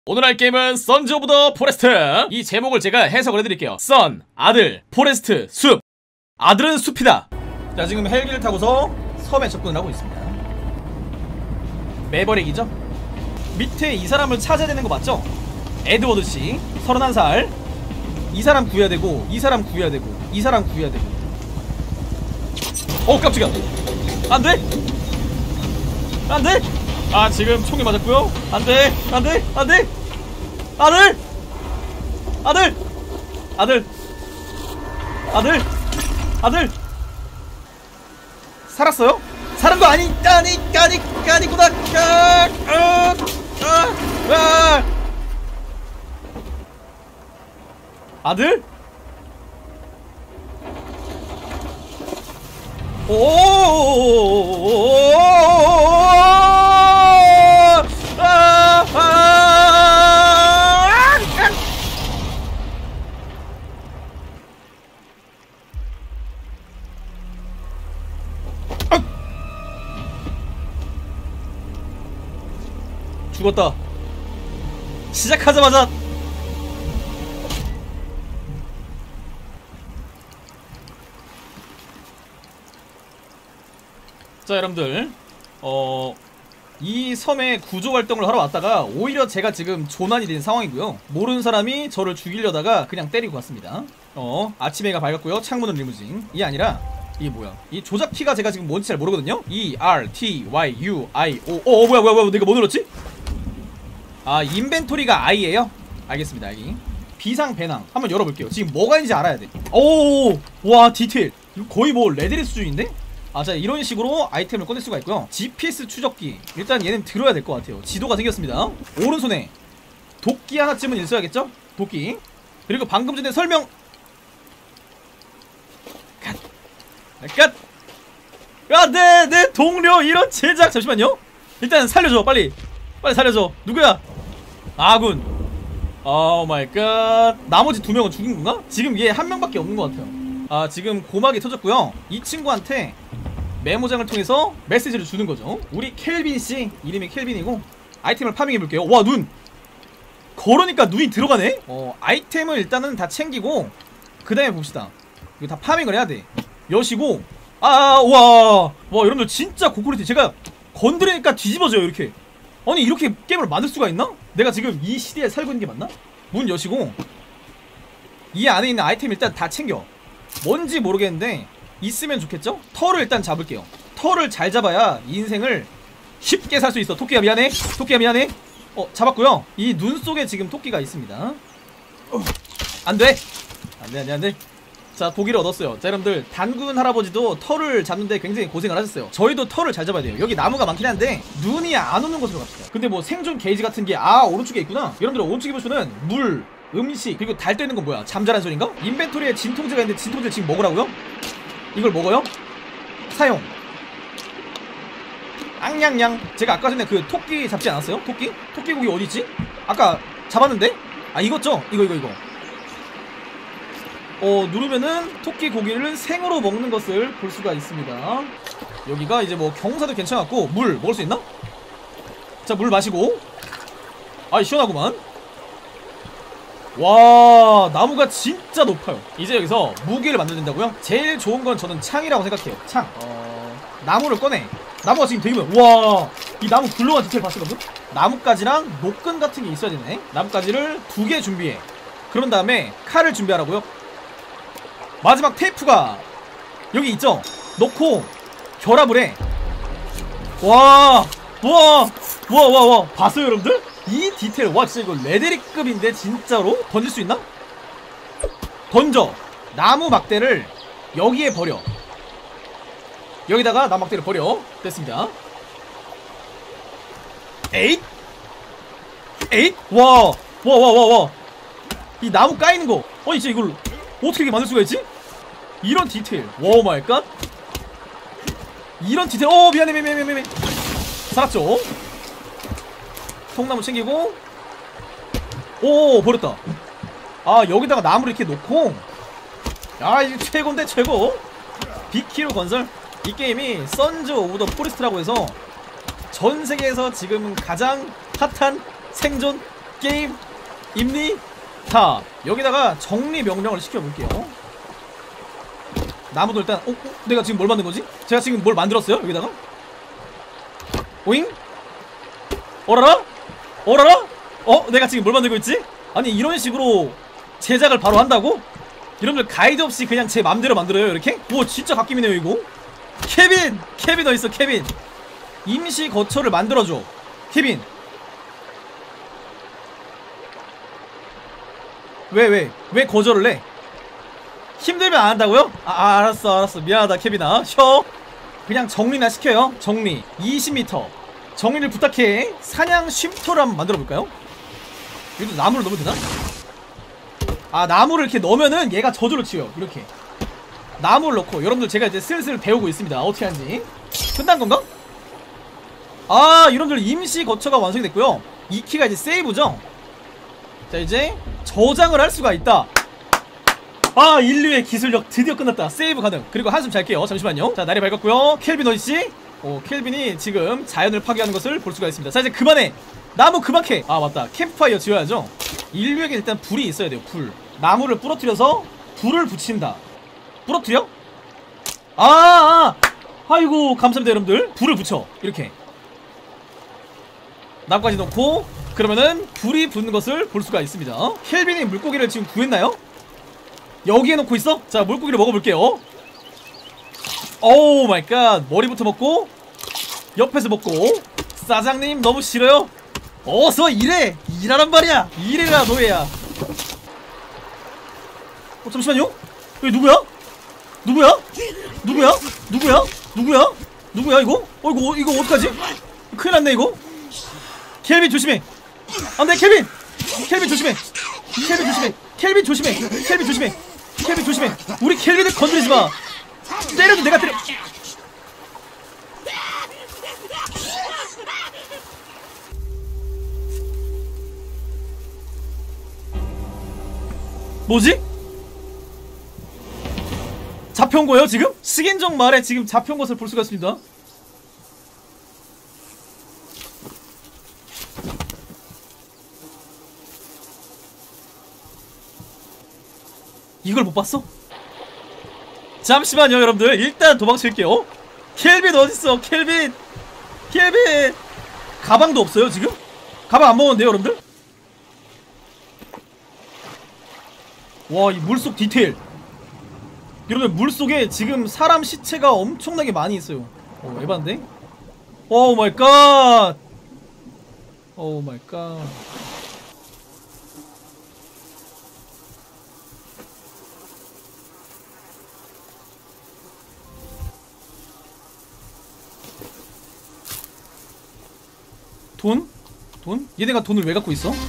오늘 할 게임은 선즈 오브 더 포레스트. 이 제목을 제가 해석을 해드릴게요. 선, 아들, 포레스트, 숲. 아들은 숲이다. 자, 지금 헬기를 타고서 섬에 접근을 하고 있습니다. 매버릭이죠? 밑에 이 사람을 찾아야 되는 거 맞죠? 에드워드 씨 31살. 이 사람 구해야 되고, 이 사람 구해야 되고, 이 사람 구해야 되고. 깜짝이야. 안돼! 안돼! 아, 지금 총이 맞았고요. 안돼! 안돼! 안돼! 아들! 아들! 아들! 아들! 아들! 살았어요? 살은 거 아니구나. 아들? 죽었다. 시작하자마자 자, 여러분들 이 섬에 구조활동을 하러 왔다가 오히려 제가 지금 조난이 된 상황이고요. 모르는 사람이 저를 죽이려다가 그냥 때리고 갔습니다. 아침 해가 밝았고요. 창문은 리무진. 이게 아니라 이게 뭐야, 이 조작 키가 제가 지금 뭔지 잘 모르거든요. ERTYUIO. 뭐야 내가 뭐 눌렀지? 아, 인벤토리가 I예요? 알겠습니다. 여기 비상 배낭 한번 열어볼게요. 지금 뭐가 있는지 알아야 돼. 와, 디테일 이거 거의 뭐 레드리 수준인데? 자, 이런 식으로 아이템을 꺼낼 수가 있고요. GPS 추적기, 일단 얘는 들어야 될 것 같아요. 지도가 생겼습니다. 오른손에 도끼 하나쯤은 있어야겠죠? 도끼. 그리고 방금 전에 설명 갓! 내 동료 이런 제작. 잠시만요. 일단 살려줘. 빨리 살려줘. 누구야? 아군. 오 마이 갓. 나머지 두 명은 죽인 건가? 지금 얘 한 명밖에 없는 것 같아요. 지금 고막이 터졌고요. 이 친구한테 메모장을 통해서 메시지를 주는 거죠. 우리 켈빈씨, 이름이 켈빈이고, 아이템을 파밍해볼게요. 와, 눈! 걸으니까 눈이 들어가네? 아이템을 일단은 다 챙기고 그 다음에 봅시다. 이거 다 파밍을 해야 돼. 여시고, 와, 여러분들 진짜 고퀄리티. 제가 건드리니까 뒤집어져요, 이렇게. 아니, 이렇게 게임을 만들 수가 있나? 내가 지금 이 시대에 살고 있는 게 맞나? 문 여시고, 이 안에 있는 아이템 일단 다 챙겨. 뭔지 모르겠는데 있으면 좋겠죠? 털을 일단 잡을게요. 털을 잘 잡아야 인생을 쉽게 살 수 있어. 토끼야 미안해. 잡았고요. 이 눈 속에 지금 토끼가 있습니다. 안돼. 자, 고기를 얻었어요. 자, 여러분들 단군 할아버지도 털을 잡는데 굉장히 고생을 하셨어요. 저희도 털을 잘 잡아야 돼요. 여기 나무가 많긴 한데 눈이 안 오는 곳으로 갑시다. 근데 뭐 생존 게이지 같은 게 오른쪽에 있구나. 여러분들 오른쪽에 보시면 물, 음식, 그리고 달 떠있는 건 뭐야? 잠자란 소린가? 인벤토리에 진통제가 있는데 진통제 지금 먹으라고요? 이걸 먹어요? 사용. 앙냥냥. 제가 아까 전에 그 토끼 잡지 않았어요? 토끼 고기 어디있지? 아까 잡았는데? 이거죠? 이거 누르면은 토끼 고기를 생으로 먹는 것을 볼 수가 있습니다. 여기가 이제 뭐 경사도 괜찮았고, 물 먹을 수 있나? 자, 물 마시고. 시원하구만. 와, 나무가 진짜 높아요. 이제 여기서 무기를 만들어야 된다고요? 제일 좋은 건 저는 창이라고 생각해요. 창. 나무를 꺼내. 나무가 지금 되게 많아. 와, 이 나무 굴러간 디테일 봤어, 여러분? 나뭇가지랑 노끈 같은 게 있어야 되네. 나뭇가지를 2개 준비해. 그런 다음에 칼을 준비하라고요? 마지막 테이프가 여기 있죠? 넣고 결합을 해. 와, 봤어요, 여러분들? 이 디테일. 와, 진짜 이거 레데리급인데 진짜로? 던질 수 있나? 던져. 나무 막대를 여기에 버려. 여기다가 나무 막대를 버려. 됐습니다. 에잇. 와. 이 나무 까이는 거. 진짜 이걸 어떻게 이렇게 만들 수가 있지? 이런 디테일. 와 마이 갓. 이런 디테일. 미안해. 살았죠? 통나무 챙기고. 버렸다. 여기다가 나무를 이렇게 놓고. 이거 최고인데, 최고. 비키로 건설. 이 게임이 선즈 오브 더 포레스트라고 해서 전세계에서 지금 가장 핫한 생존 게임입니다. 여기다가 정리 명령을 시켜볼게요. 나무도 일단 내가 지금 뭘 만든 거지? 제가 지금 뭘 만들었어요? 여기다가 오잉? 어라라? 어라라? 내가 지금 뭘 만들고 있지? 아니 이런 식으로 제작을 바로 한다고? 여러분들 가이드 없이 그냥 제 맘대로 만들어요 이렇게? 오 진짜 갓김이네요 이거. 케빈! 케빈 어딨어 케빈. 임시 거처를 만들어줘 케빈. 왜 거절을 해? 힘들면 안 한다고요? 알았어 미안하다 케빈아. 쉬어. 그냥 정리나 시켜요. 정리 20m 정리를 부탁해. 사냥 쉼터를 한번 만들어볼까요? 여기도 나무를 넣으면 되나? 나무를 이렇게 넣으면은 얘가 저절로 치워요. 이렇게 나무를 넣고. 여러분들 제가 이제 슬슬 배우고 있습니다. 어떻게 하는지. 끝난 건가? 여러분들 임시 거처가 완성이 됐고요. 이 키가 이제 세이브죠. 자 이제 저장을 할 수가 있다. 인류의 기술력 드디어 끝났다. 세이브 가능. 그리고 한숨 잘게요. 잠시만요. 자 날이 밝았고요. 켈빈 어디지? 켈빈이 지금 자연을 파괴하는 것을 볼 수가 있습니다. 자 이제 그만해. 나무 그만 캐. 맞다 캠프파이어 지어야죠. 인류에게 일단 불이 있어야 돼요. 불. 나무를 부러뜨려서 불을 붙인다. 부러뜨려? 아이고 감사합니다 여러분들. 불을 붙여 이렇게 나무까지 넣고 그러면은 불이 붙는 것을 볼 수가 있습니다. 켈빈이 물고기를 지금 구했나요? 여기에 놓고 있어? 자 물고기를 먹어볼게요. 오우 마이 갓. 머리부터 먹고 옆에서 먹고. 사장님 너무 싫어요? 어서 일해! 일하란 말이야! 일해라 노예야. 잠시만요? 여기 누구야? 누구야 이거? 이거 어떡하지? 큰일났네 이거. 켈빈 조심해. 안돼 켈빈 조심해. 켈빈 조심해. 우리 켈빈을 건드리지마. 때려도 내가 때려. 뭐지? 잡혀온 거예요 지금? 식인종 말에 지금 잡혀온 것을 볼 수가 있습니다. 이걸 못 봤어? 잠시만요 여러분들. 일단 도망칠게요. 켈빈 어딨어? 켈빈 가방도 없어요 지금? 가방 안 먹었는데요 여러분들? 와 이 물속 디테일. 여러분 물속에 지금 사람 시체가 엄청나게 많이 있어요. 에반데? 오 마이 갓. 돈? 얘네가 돈을 왜 갖고 있어?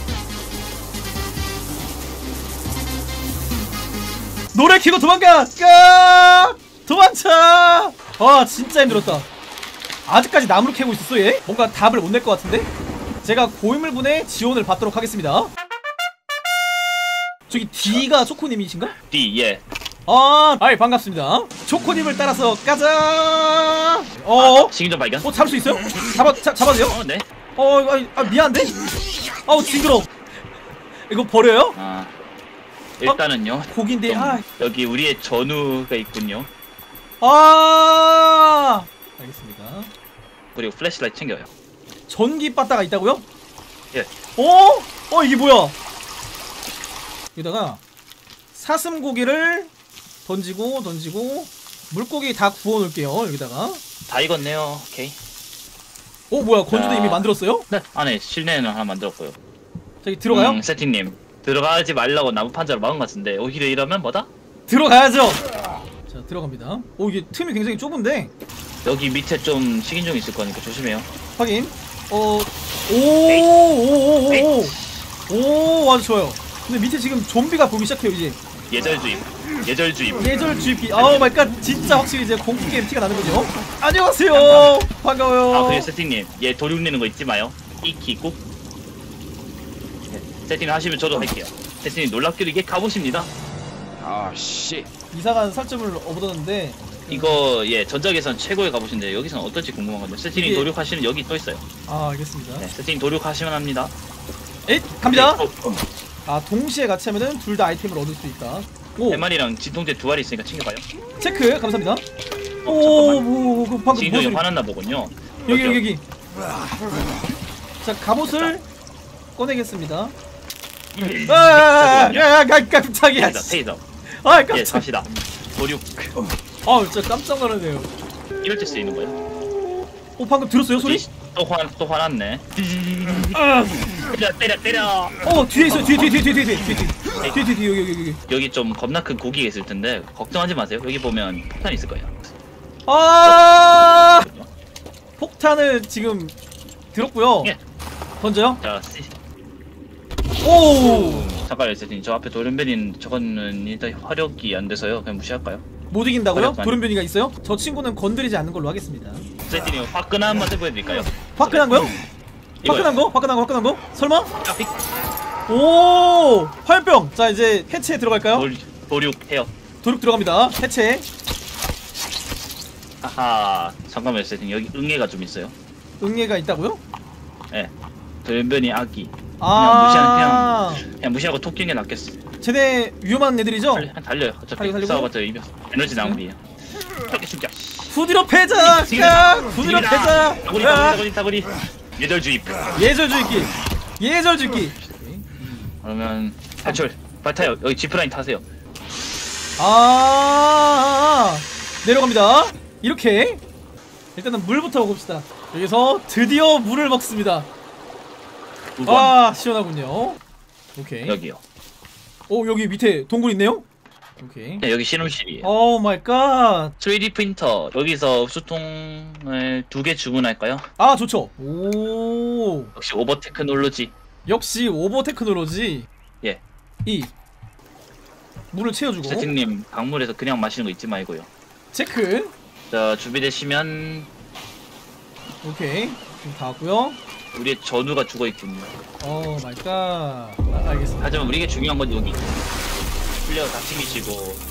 노래 켜고 도망가! 도망쳐! 진짜 힘들었다. 아직까지 나무를 캐고 있었어 얘? 뭔가 답을 못 낼 것 같은데? 제가 고인물분의 지원을 받도록 하겠습니다. 저기 D가 초코님이신가? D 예. 아이 반갑습니다. 초코님을 따라서 가자. 식인종 발견? 잡을 수 있어요? 잡아도 돼요? 네. 미안한데? 징그러워. 이거 버려요? 일단은요. 고기인데. 여기 우리의 전우가 있군요. 알겠습니다. 그리고 플래시라이트 챙겨요. 전기 바다가 있다고요? 예. 이게 뭐야? 여기다가 사슴고기를 던지고 물고기 다 구워 놓을게요. 여기다가 다 익었네요. 오케이. 뭐야 건조도 이미 만들었어요? 네. 안에 실내에는 하나 만들었고요. 저기 들어가요? 세팅님 들어가지 말라고 나무 판자로 막은 것 같은데 오히려 이러면 뭐다? 들어가야죠. 자 들어갑니다. 이게 틈이 굉장히 좁은데 여기 밑에 좀 식인종 있을 거니까 조심해요. 확인. 아주 좋아요. 근데 밑에 지금 좀비가 보기 시작해요 이제. 예절 주입. 마이 갓. 진짜 확실히 이제 공포 게임 티가 나는군요. 안녕하세요. 반가워요. 그리고 세팅님 얘 도륙 내는 거 잊지 마요. 이키 꾹. 세팅 하시면 저도 할게요. 세팅님 놀랍게도 이게 갑옷입니다. 씨. 이상한 살점을 얻었는데 이거 전작에선 최고의 갑옷인데 여기선 어떨지 궁금한 건데 세팅님 도륙하시는 여기 또 있어요. 알겠습니다. 세팅님 도륙하시면 합니다. 에잇 갑니다. 네, 아 동시에 같이 하면은 둘 다 아이템을 얻을 수 있다. 오 대만이랑 진통제 두 알이 있으니까 챙겨가요. 체크 감사합니다. 잠깐만. 오 방금 진통제 무엇을 화났나 보군요. 여기. 자 갑옷을 꺼내겠습니다. 깜짝이야. 테이저. 아 예, 깜짝. 갑시다. 도륙. 아 진짜 깜짝 놀랐네요. 이럴 때 쓰이는 거예요. 오 방금 들었어요 소리? 또 화났네. 때려. 뒤에 있어 뒤에 여기. 여기 좀 겁나 큰 고기가 있을 텐데 걱정하지 마세요. 여기 보면 폭탄 있을 거예요. 아 폭탄을 지금 들었고요. 예. 던져요. 자, 오 잠깐만요, 세팅. 저 앞에 도련변인 저거는 일단 화력이 안 돼서요. 그냥 무시할까요? 못 이긴다고요? 어렵다니. 돌연변이가 있어요? 저 친구는 건드리지 않는 걸로 하겠습니다. 세팅이 화끈한 맛을 보여드릴까요? 화끈한 거요? 이거요. 화끈한 거? 설마? 픽. 오 화염병. 자 이제 해체에 들어갈까요? 도륙 해요. 도륙 들어갑니다. 해체. 하하. 잠깐만요, 세팅. 여기 응애가 좀 있어요. 응애가 있다고요? 예. 도련변이 아기. 아 그냥 무시하고 토끼는 게 낫겠어. 쟤네 위험한 애들이죠? 달려요. 어차피 달리고? 싸워봤자 에너지 낭비예요. 저기 숨겨. 후디로 패자! 야! 후디로 패자! 다구리. 예절주의. 예절주기! 그러면 탈출. 타요. 여기 지프라인 타세요. 내려갑니다. 이렇게 일단은 물부터 먹읍시다. 여기서 드디어 물을 먹습니다. 시원하군요. 오케이. 여기요. 오 여기 밑에 동굴 있네요. 오케이. 네, 여기 실험실이에요. 오 마이 갓. 3D 프린터. 여기서 수통을 2개 주문할까요? 아 좋죠. 오 역시 오버 테크놀로지. 역시 오버 테크놀로지. 예. 물을 채워주고. 세팅님 강물에서 그냥 마시는 거 잊지 말고요. 체크. 자, 준비되시면 오케이. 지금 다 왔고요. 우리의 전우가 죽어 있군요. 오 마이 갓. 알겠습니다. 하지만 우리에게 중요한 건 여기. 플레어 다 챙기시고.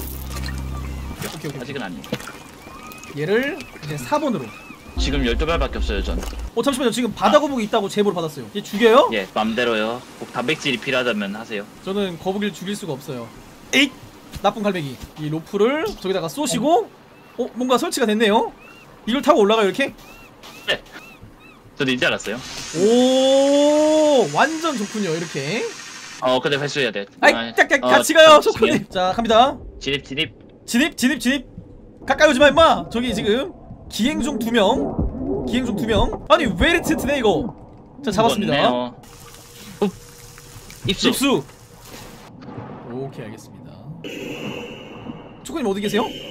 오케이. 아직은 아니에요. 얘를 이제 4번으로. 지금 12발밖에 없어요, 전. 잠시만요. 지금 바다 거북이 있다고 제보를 받았어요. 얘 죽여요? 예, 맘대로요. 꼭 단백질이 필요하다면 하세요. 저는 거북이를 죽일 수가 없어요. 에잇! 나쁜 갈매기. 이 로프를 저기다가 쏘시고 뭔가 설치가 됐네요. 이걸 타고 올라가요 이렇게? 네. 저도 이제 알았어요. 오 완전 좋군요 이렇게. 근데 회수해야 돼. 같이 가요 소코님. 자 갑니다. 진입. 가까이 오지마 임마. 저기 지금 기행 중 2명. 아니 왜 이리 튼튼해 이거. 자 잡았습니다. 입수. 오케이 알겠습니다. 초코님 어디 계세요?